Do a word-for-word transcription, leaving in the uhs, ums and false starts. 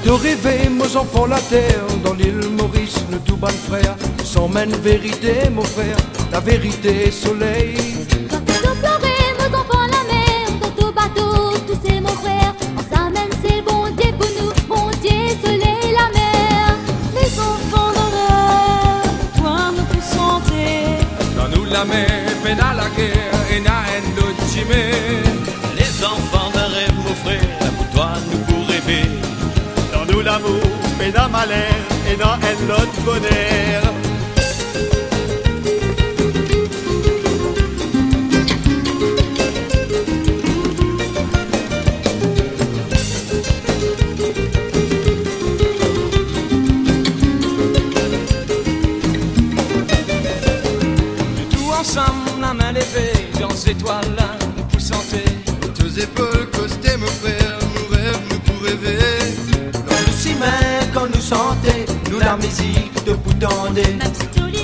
de rêver, mes enfants, la terre. Dans l'île Maurice, nous tout ban frère. Sans mène vérité, mon frère, la vérité soleil. Quand tout pleurer, mes enfants, la mer. Dans tout bateau, tous c'est mon frère. On s'amène, c'est bon Dieu pour nous. Bon Dieu, soleil, la mer. Les enfants de rêve, toi nous pour santé. Dans nous la mer, peine à la guerre, et n'a un autre chimé. Les enfants d'un rêve, mon frère, pour toi nous pour rêver. Dans nous l'amour, mais dans malheur, et dans elle notre bonheur. Tout ensemble, la main levée, dans ces étoiles-là, nous pour santé. Deux épaules costées, mon frère, nous rêvons, nous pour rêver. Quand nous s'y met, quand nous santé, nous la musique de bout d'andé. Même si tous les